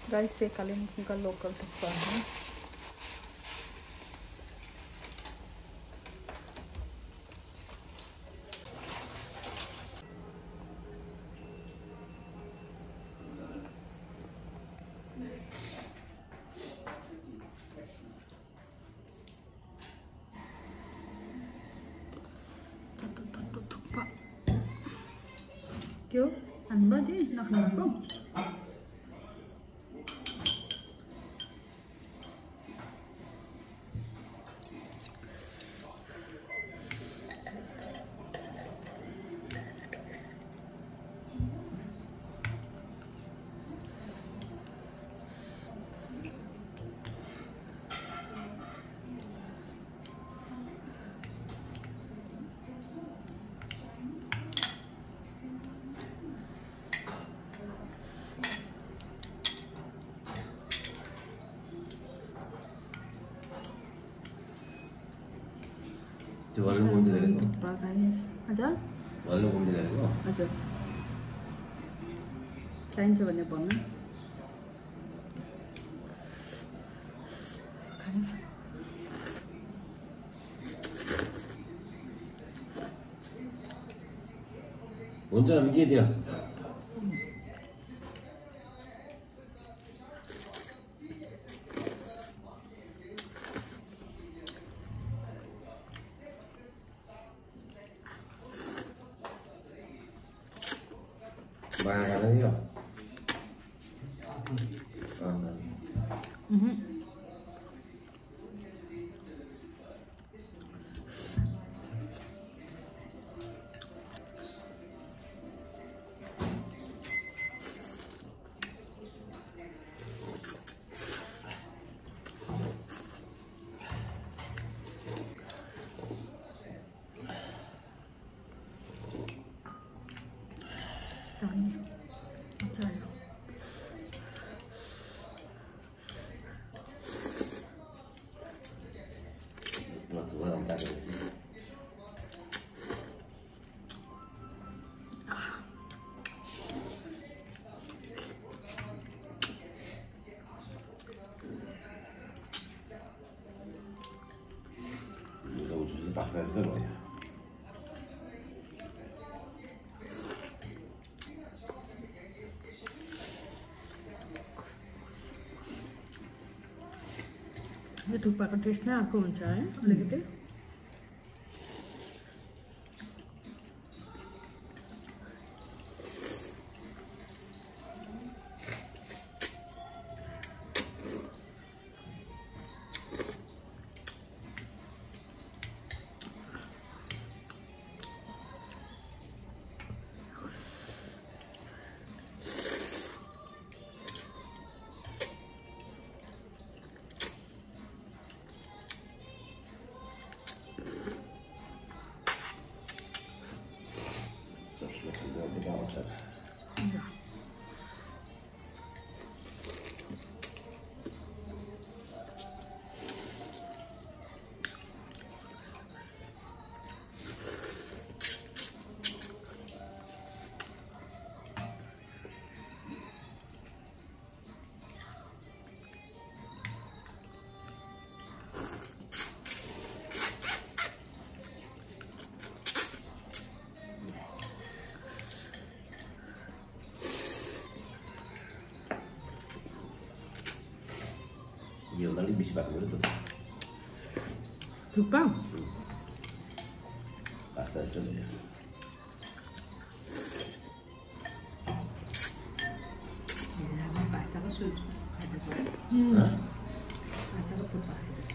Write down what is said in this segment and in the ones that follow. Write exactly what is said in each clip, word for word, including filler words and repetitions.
Guys ये कालिम्पोङ का local thukpa है। थुक्पा क्यों अनबा दे नखाएको त्यो वाला घुम्दै गरेको थुक्पा गाइस हजुर वाला घुम्दै गरेको हजुर चाहिन्छ भने भन्नु हुन्छ हामी के दियो Banyak dia. Mhm. Pasta es de olla. यो थुक्पाको टेस्ट नै अर्को हुन्छ है अलिकति ये वाली बीच बात बोले तो थुक्पा पास्ता चलो यार पास्ता का सूप खाते हैं हम्म पास्ता का थुक्पा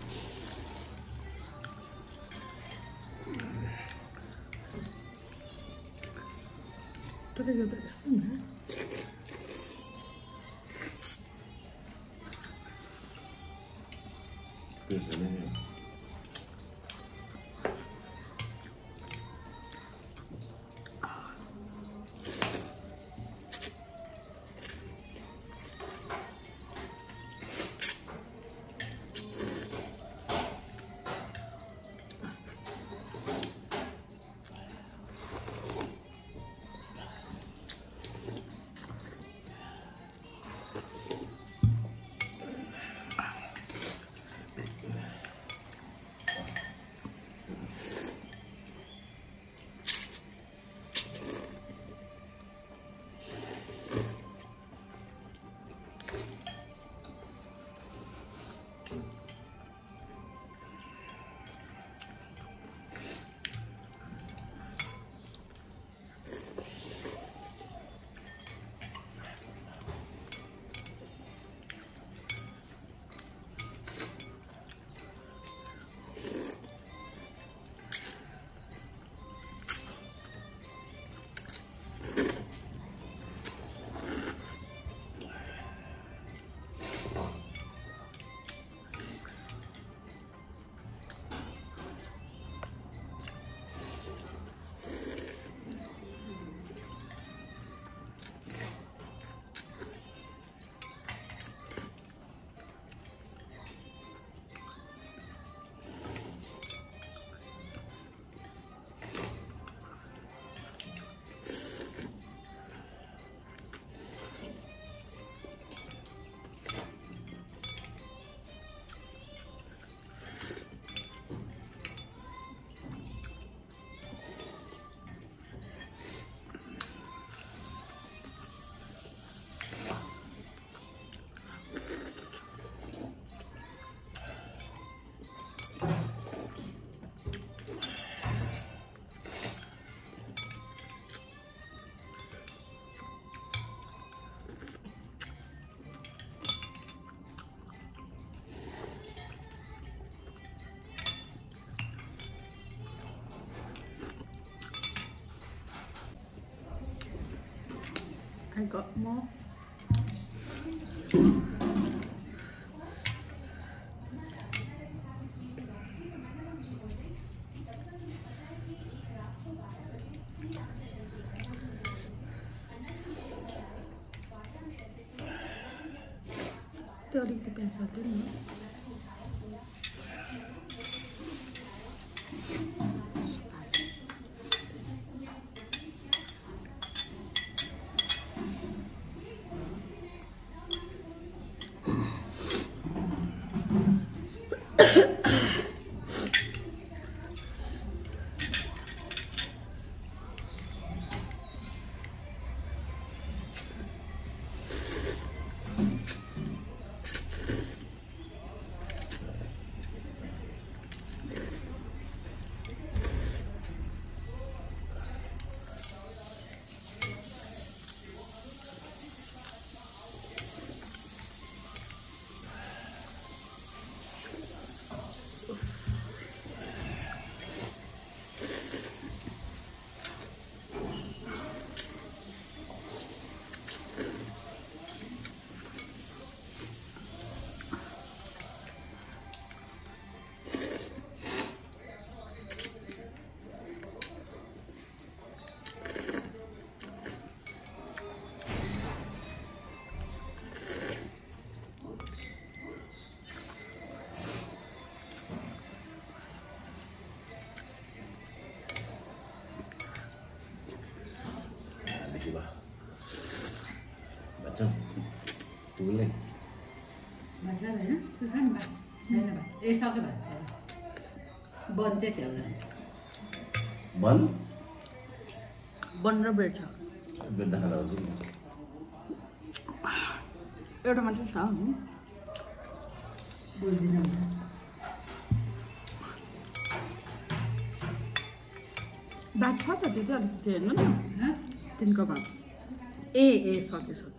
तो ये तो है 还搞猫。 त्यो अलिकति प्याज हाल्दै नि 맞죠? 누굴래? 맞아야 되나? 그 사람 맞 छैन भात ए सक्यो भात छैन बन चाहिँ छ एउटा बन बन र ब्रेड छ ब्रेड खाना हुन्छ नि एउटा मात्र छ बोल्दिनँ भात छ त त्यो चाहिँ अलिकति हेर्नु न तिनको भात ए ए सक्यो सक्यो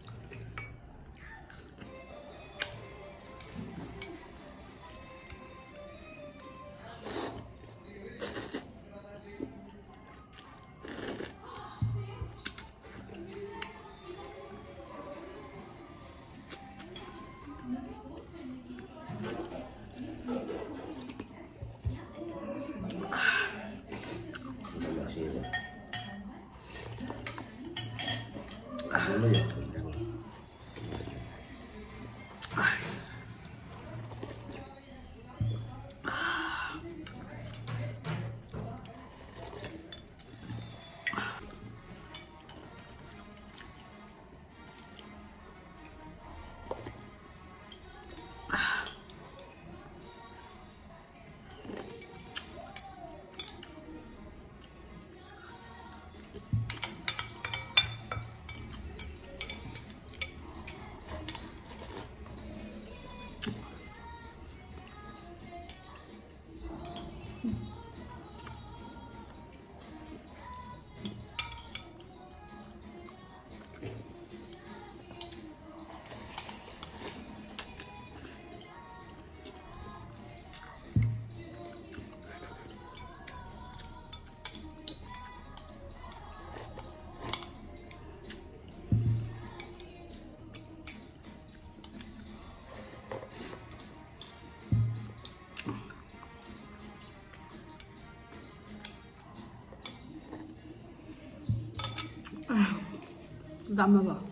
몰라요. Gama ba?